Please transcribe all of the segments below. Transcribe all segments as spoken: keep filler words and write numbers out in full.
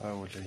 أولي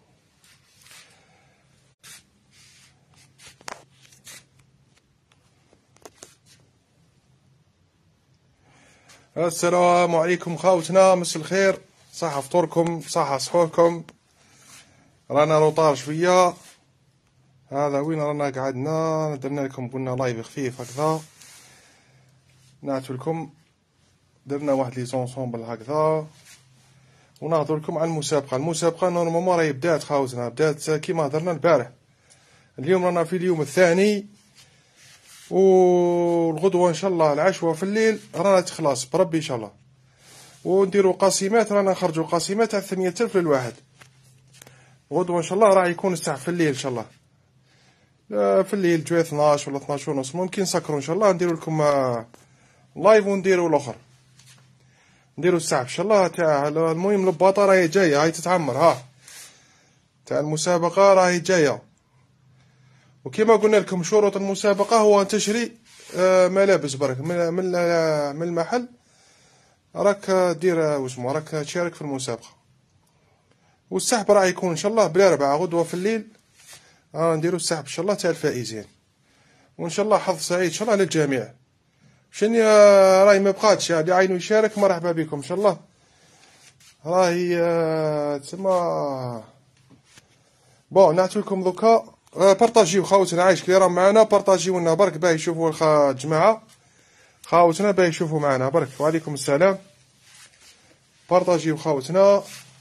السلام عليكم خاوتنا، مس الخير، صحة فطوركم، صحة سحوركم. رانا روطار شوية، هذا وين رانا قعدنا درنا لكم، قلنا لايف خفيف هكذا نعتو لكم، درنا واحد لي زونسومبل هكذا ونهضر لكم عن المسابقة. المسابقة نورمالمون راهي بدات خاوتنا، بدات كيما هضرنا البارح. اليوم رانا في اليوم الثاني، والغدوة ان شاء الله العشوة في الليل رانا تخلص بربي ان شاء الله، ونديروا قسيمات، رانا نخرجوا قسيمات على ثمانية ألف للواحد. غدوة ان شاء الله راح يكون الساعة في الليل ان شاء الله، في الليل جوي اثناش ولا اثناش ونص ممكن نسكروا ان شاء الله، نديروا لكم لايف ونديروا الاخر، نديروا الساعة ان شاء الله تاع. المهم الباطا راهي جاية، هاي تتعمر، ها تاع المسابقة راهي جاية. وكما قلنا لكم شروط المسابقة هو تشري ملابس برك من من من المحل، راك دير واسمو راك تشارك في المسابقة. والسحب راح يكون ان شاء الله بلا ربعة غدوة في الليل، آه نديروا السحب ان شاء الله تاع الفائزين، وان شاء الله حظ سعيد ان شاء الله للجميع. شني راهي ما بقاتش، اللي عاينو يشارك مرحبا بكم ان شاء الله. راهي آه تسمى بون نعطي لكم دوكا آه بارطاجيو خاوتنا، عايش كي راهم معنا بارطاجيو لنا برك باه يشوفوا الخا الجماعه خاوتنا باه يشوفوا معنا برك. وعليكم السلام، بارطاجيو خاوتنا،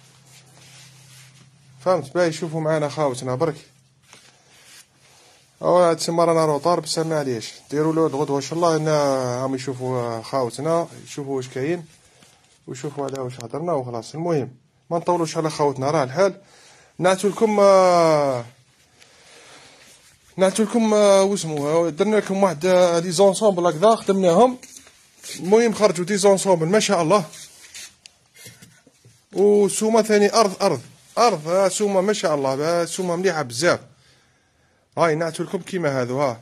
فهمت، باه يشوفوا معنا خاوتنا برك. او تسمى رانا روطار بس معليش، ديروا له الغدوه ان شاء الله ان راهم يشوفوا خاوتنا، يشوفوا واش كاين ويشوفوا على واش هضرنا وخلاص. المهم ما نطولوش على خاوتنا، راه الحال نعتو لكم آه نعتو لكم آه واسمو درنا لكم واحد آه لي زونسومبل هكذا خدمناهم. المهم خرجوا دي زونسومبل ما شاء الله، وسومه ثاني ارض ارض ارض آه سومه ما شاء الله، سومه مليحه بزاف. هاي نعتو لكم كيما هذو، ها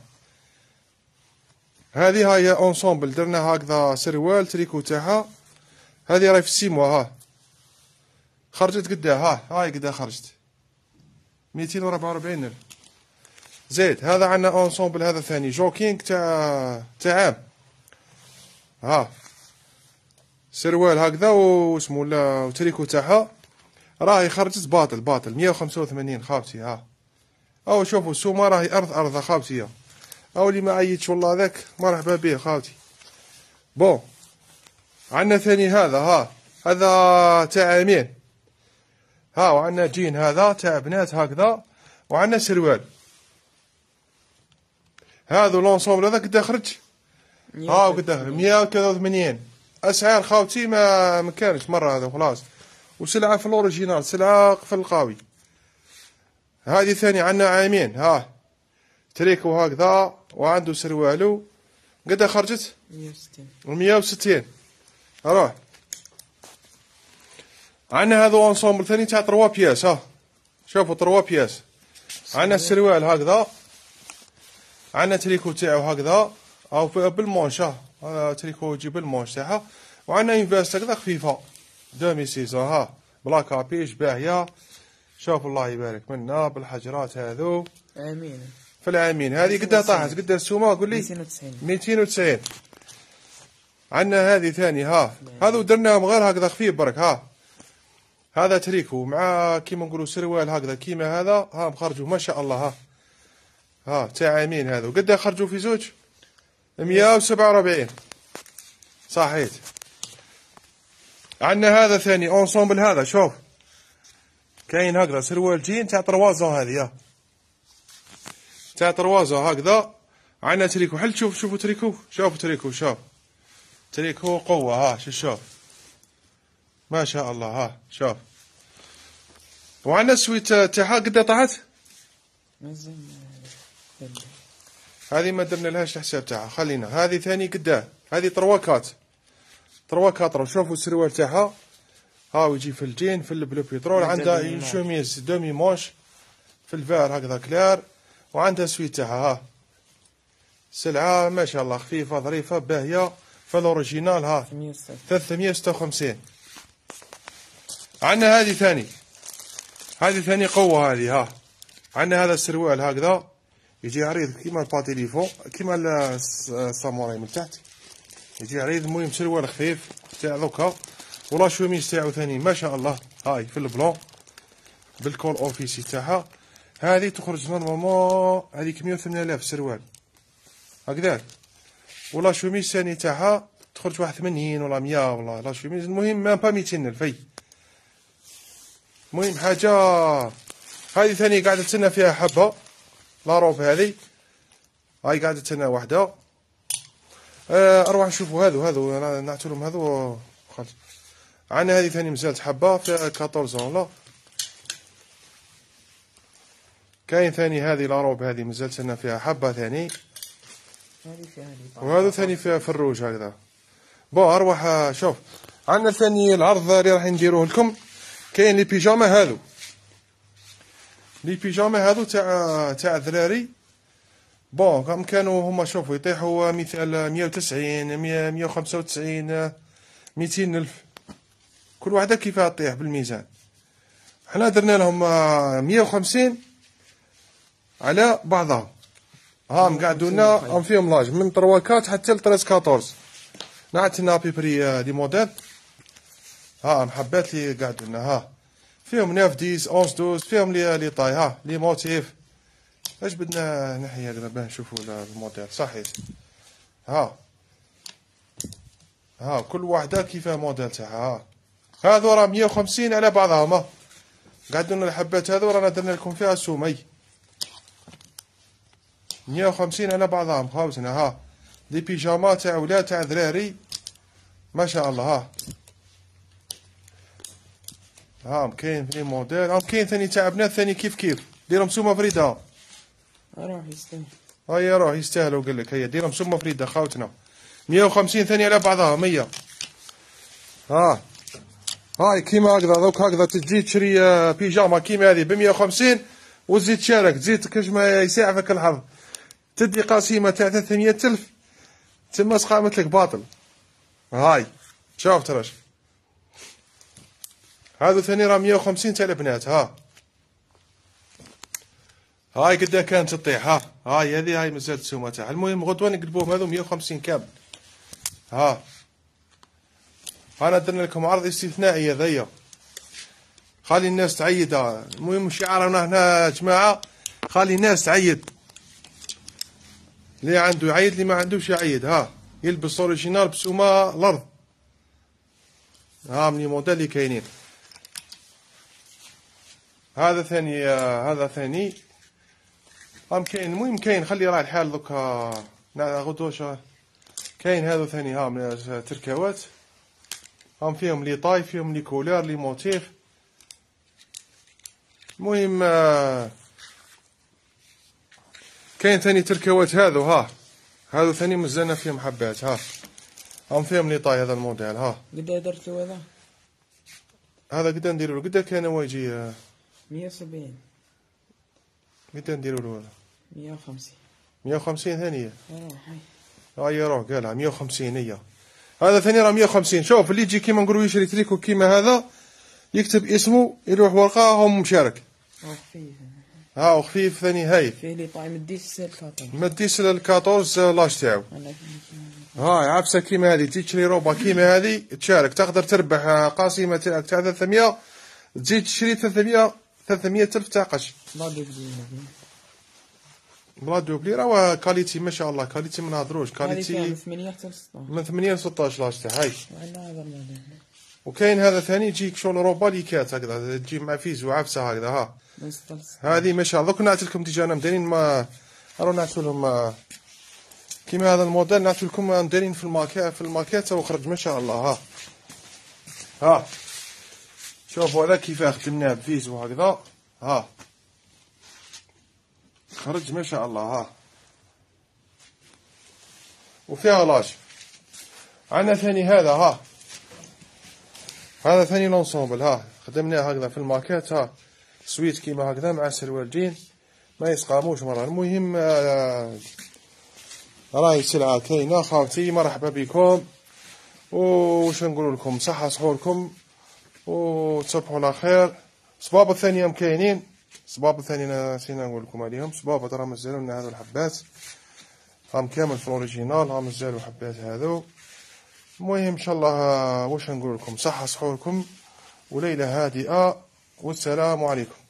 هذه هاي اونسومبل درنا هكذا سروال تريكو تاعها، هذه راهي في السيموا، ها خرجت قداه، ها هاي قداه خرجت ميتين وربعة وربعين ألف. زيد هذا عندنا اونسومبل هذا ثاني جوكينغ تاع تاع عام، ها سروال هكذا واسمو وتريكو تاعها راهي خرجت باطل باطل مية وخمسة وثمانين خاوتي. ها او شوفوا السومه راهي ارض ارض خاوتي، او اللي ما عيطش والله ذاك مرحبا به خاوتي. بون عندنا ثاني هذا، ها هذا تاع عامين، ها وعندنا جين هذا تاع بنات هكذا، وعندنا سروال. هذا لونسومبل هذا قد خرج، ها وقد مية وثلاثة وثمانين. اسعار خاوتي ما ما كانش مره هذا خلاص، وسلعه في الاوريجينال، سلعه في القاوي. هذه ثاني عندنا عامين، ها تريكو هكذا وعنده سروالو قد خرجت مية وستين. روح عندنا هذا اونسومبل ثاني تاع ثلاثة بياس، ها شوفوا ثلاثة بياس. عندنا السروال هكذا، عندنا تريكو تاعو هكذا او بالمونش، ها تريكو يجي بالمونش تاعها، وعندنا انفاست هكذا خفيفه دومي سيزون، ها بلا كابيش باهيه. شوف الله يبارك منا بالحجرات هذو، امين في العامين. هذه قدها طاحت قدها السومه قول لي ميتين وتسعين ميتين وتسعين. عندنا هذه ثاني، ها هذو درناهم غير هكذا خفيف برك، ها هذا تريكو مع كيما نقولوا سروال هكذا كيما هذا، ها مخرجوا ما شاء الله، ها ها تاع عامين هذو قدها خرجوا في زوج مية وسبعة وأربعين صحيت. عندنا هذا ثاني اونسومبل هذا، شوف كاين هكذا سروال جين تاع طروازون، هذه تاع طروازون هكذا. عندنا تريكو حل، شوف شوفوا تريكو، شوفوا تريكو، شوف تريكو قوة، ها شو شوف ما شاء الله، ها شوف. وعندنا السويت تاعها قد طاحت، هذه ما درنا لهاش الحساب تاعها خلينا. هذه ثاني قداه، هذه طروكات طروكات. شوفوا السروال تاعها، ها ويجي في الجين في البلو بيترول. عندها شوميز دومي موش في الفار هكذا كلار، وعندها سويت تاعها، ها سلعة ما شاء الله خفيفة ظريفة باهية في الاوريجينال، ها ثلاثمية وستة وخمسين. عندنا هذه ثاني هذه ثاني قوة هذه. ها عندنا هذا السروال هكذا يجي عريض كيما الباتيليفو كيما الساموراي من تحت يجي عريض. المهم سروال خفيف تاع دوكا، ولا شوميز تاعو ثاني ما شاء الله. هاي في البلون بالكول اوفيسي تاعها. هذه تخرج نورمالمون هذيك مية وثمانين ألاف سروال هكذاك، ولا شوميز ثاني تاعها تخرج واحد ثمانين ولا مية ولا لا شوميز. المهم ما با ميتين ألف. المهم حاجة هذه ثاني قاعدة تسنى فيها حبة لاروب هذه. هاي قاعدة تسنى وحدة. أه أروح نشوفوا هذو هذو نعطولهم هذو خلاص. عندنا هذه ثاني مازالت حبة فيها أربعطاش ولا. كاين ثاني هذه لاروب هذه مازالت لنا فيها حبة ثاني. وهذا ثاني فيها فروج هكذا. بون أروح شوف. عندنا ثاني العرض اللي راح نديروه لكم. كاين لي بيجاما هذو، لي بيجاما هذو تاع تاع الذراري. بون كم كانوا هما شوفوا يطيحوا مثال مية وتسعين مية وخمسة وتسعين ميتين ألف كل وحده كيفاه تطيح بالميزان. حنا درنا لهم مية وخمسين على بعضها. ها مقعدوا لنا هم فيهم لاج من ثلاثة حتى ل ثلاثة عشر. نعطينا بيبري دي موديل. ها محبات لي قعدوا لنا. ها فيهم ناف ديس أونز دوز فيهم لي لي طاي. ها لي موتيف. اش بدنا نحيا هكذا باه نشوفوا الموديل صحيح. ها ها كل واحده كيفاه موديل تاعها. ها هذو راه مية وخمسين على بعضهم. ها قعدوا لنا الحبات هذو رانا درنا لكم فيها سومي مية وخمسين على بعضهم خاوتنا. ها دي بيجاما تاع ولاد تاع ذراري ما شاء الله. ها ها كاين في موديل. ها كاين ثاني تاع بنات ثاني كيف كيف ديرهم سومه فريده. روح يستاهل. هيا روح يستاهلوا قال لك. هيا ديرهم سومه فريده خاوتنا مية وخمسين ثاني على بعضها مية. ها هاي كيما هكذا دوك هكذا تجي تشري بيجاما كيما هذه ب مية وخمسين وتزيد تشارك تزيد كاش ما يساعدك الحظ تدي قسيمه تاع ثلاثمية ألف تما سقامت لك باطل. هاي شوف تراش هذا ثاني راه مية وخمسين تاع البنات. ها هاي قدا كانت تطيح. ها هاي هذه هاي مازالت السومه تاعها. المهم غدوه نقلبوهم هذو مية وخمسين كامل. ها انا درنا لكم عرض استثنائي هذايا خلي الناس تعيد. المهم شعارنا هنا جماعه خلي الناس تعيد. اللي عنده يعيد اللي ما عندوش يعيد. ها يلبس اوريجينال بسومه الارض. ها من الموديل اللي كاينين. هذا ثاني هذا ثاني هم كاين. المهم كاين خلي راه الحال دوكا غدوه كاين هذا ثاني. ها من تركاوات هم فيهم لي طاي فيهم لي كولار لي موتيف. المهم كاين ثاني تركاوات هذو. ها هذو ثاني مزلنا فيهم حبات. ها هم فيهم لي طاي هذا الموديل. ها قدا درتو هذا هذا قدا نديرو له قدا كان هو يجي مية وسبعين. قدا نديرو له هذا مية وخمسين. مية وخمسين ثانية. روح هاي روح قالها مية وخمسين. هي هذا ثاني راه مية وخمسين. شوف اللي يجي كيما نقولوا يشري تريكو كيما هذا يكتب اسمه يروح ورقه هم مشارك. وخفيف. ها وخفيف ثاني. هاي فيه لي طاي مديش الكاطور مديش الكاطورز لاش تاعو. هاي عفسه كيما هذه تجي تشري روبا كيما هذه تشارك تقدر تربح قاسمه تاعك تاع ثلاثمية تزيد تشري ثلاثمية ثلاثمية ألف تاع قش. بلا دوبلي راه كاليتي ما شاء الله كاليتي ما نهضروش كاليتي من ثمانية حتى ل ستطاش. من ثمانية ل ستطاش لاش تاع. هاي هذا الموديل. وكاين هذا ثاني يجيك شغل روبا ليكات هكذا تجي مع فيز وعفسه هكذا. ها هذه ما شاء الله. دوك نعطي لكم ديجا انا مديرين ما راه نعطي لهم كيما هذا الموديل نعطي لكم دايرين في الماكيت في الماكيت وخرج ما شاء الله. ها ها شوفوا هذا كيفاه خدمناه بفيز وهكذا. ها خرج ما شاء الله. ها وفيها لاش. عندنا ثاني هذا. ها هذا ثاني لونسومبل. ها خدمناه هكذا في الماكيت. ها سويت كيما هكذا مع سروال جين ما يسقاموش مرة. المهم آه راهي السلعة كاينة خاوتي. مرحبا بكم وش نقول لكم صحة سحوركم وتصبحوا على خير. صبابة الثانية كاينين، صبابة الثانية نسينا نقول لكم عليهم. صبابة راه مازالوا لنا هذو الحبات، راهم كامل في الاوريجينال، راهم مازالوا حبات هذو. المهم ان شاء الله واش نقول لكم، صحة سحوركم وليلة هادئة، والسلام عليكم.